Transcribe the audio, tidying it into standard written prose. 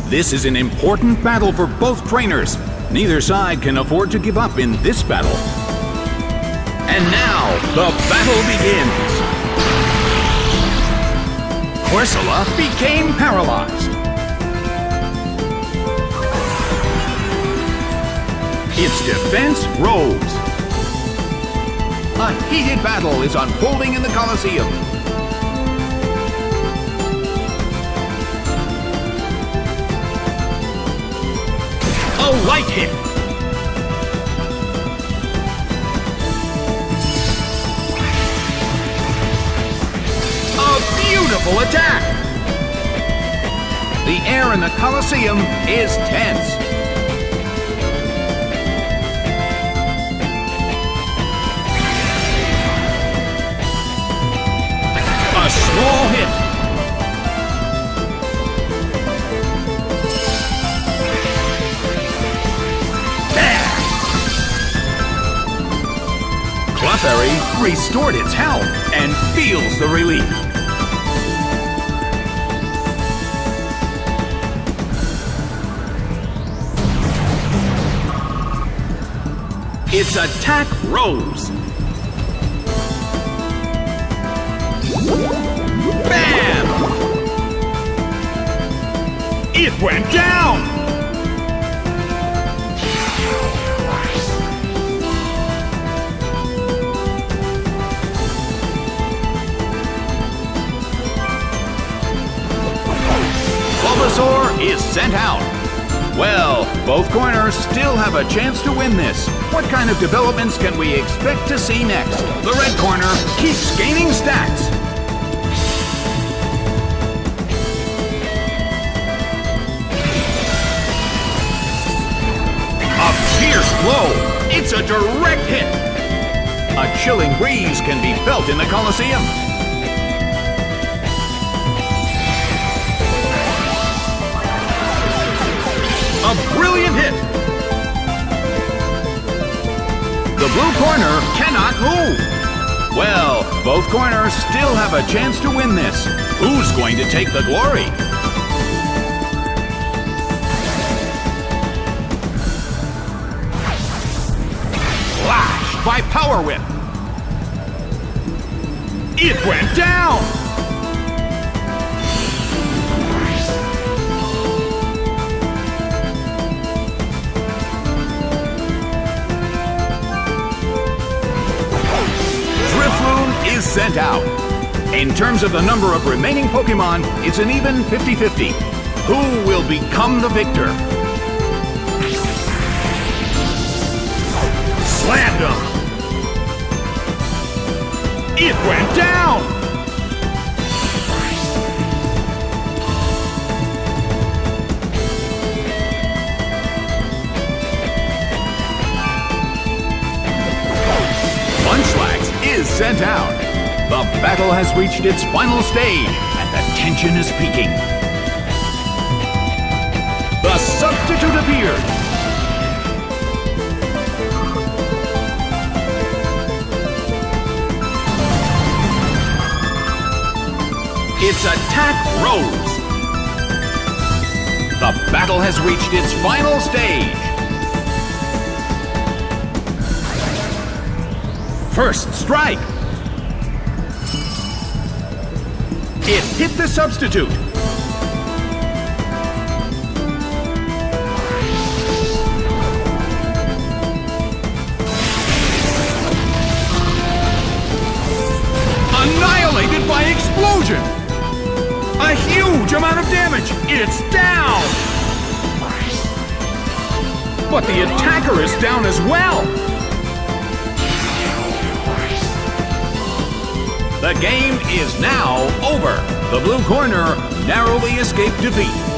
This is an important battle for both trainers. Neither side can afford to give up in this battle. And now, the battle begins. Corsola became paralyzed. Its defense rose. A heated battle is unfolding in the Colosseum. A light hit. A beautiful attack. The air in the Colosseum is tense. A small hit. Clefairy restored its health and feels the relief. Its attack rose. Bam! It went down! Bulbasaur is sent out. Well, both corners still have a chance to win this. What kind of developments can we expect to see next? The red corner keeps gaining stats. A fierce blow. It's a direct hit. A chilling breeze can be felt in the Colosseum. A brilliant hit! The blue corner cannot move! Well, both corners still have a chance to win this. Who's going to take the glory? Flash by Power Whip! It went down! Is sent out. In terms of the number of remaining Pokemon, it's an even 50-50. Who will become the victor? Slammed him! It went down! Munchlax is sent out. The battle has reached its final stage, and the tension is peaking. The substitute appeared. Its attack rose. The battle has reached its final stage. First strike. It hit the substitute. Annihilated by explosion. A huge amount of damage. It's down. But the attacker is down as well. The game is now over. The blue corner narrowly escaped defeat.